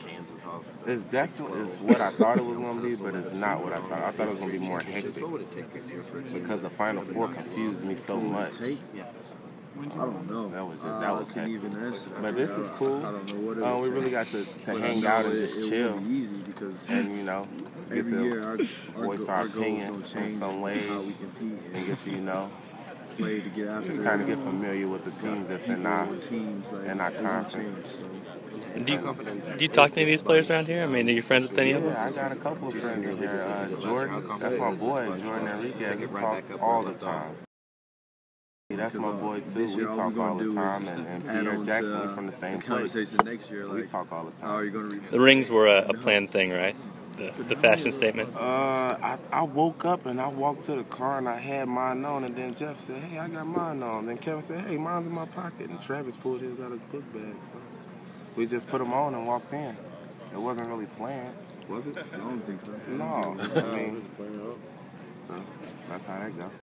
It's definitely what I thought it was going to be, but it's not what I thought. I thought it was going to be more hectic because the Final Four confused me so much. I don't know. That was hectic. Even answer that. But this is cool. I don't know what We really got to hang out and just chill. Easy because And, get to voice our opinion in some ways and get to, play to get after just kind of get familiar with the teams that's in our conference. Do you talk to any of these players around here? I mean, are you friends with any of them? Yeah, I got a couple of friends in here. Jordan, that's my boy, Jordan Enriquez. We talk all the time. That's my boy too. We talk all the time, and Pierre Jackson, we from the same place. We talk all the time. The rings were a planned thing, right? The fashion statement. I woke up and I walked to the car and I had mine on, and then Jeff said, "Hey, I got mine on." Then Kevin said, "Hey, mine's in my pocket," and Travis pulled his out of his book bag. So we just put them on and walked in. It wasn't really planned. Was it? I don't think so. No, I mean, so that's how that goes.